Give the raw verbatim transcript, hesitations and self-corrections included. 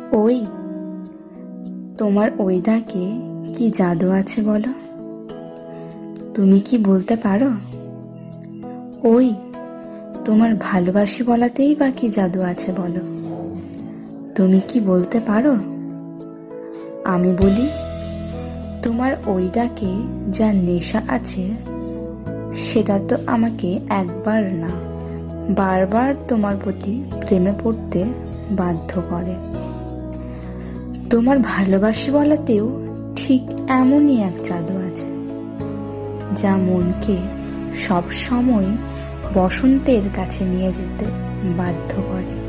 ওই তোমার ওই ডাকে কি জাদু আছে বলো? তুমি কি বলতে পারো? ওই তোমার ভালোবাসি বলাতেই বা কি জাদু আছে বলো? তুমি কি বলতে পারো? আমি বলি, তোমার ওই ডাকে যা নেশা আছে সেটা তো আমাকে একবার না বারবার তোমার প্রতি প্রেমে পড়তে বাধ্য করে। তোমার ভালোবাসি বলাতেও ঠিক এমনই এক জাদু আছে যা মনকে সব সময় বসন্তের কাছে নিয়ে যেতে বাধ্য করে।